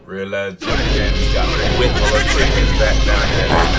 Real Jimmy James got Whitmore chickens back down there.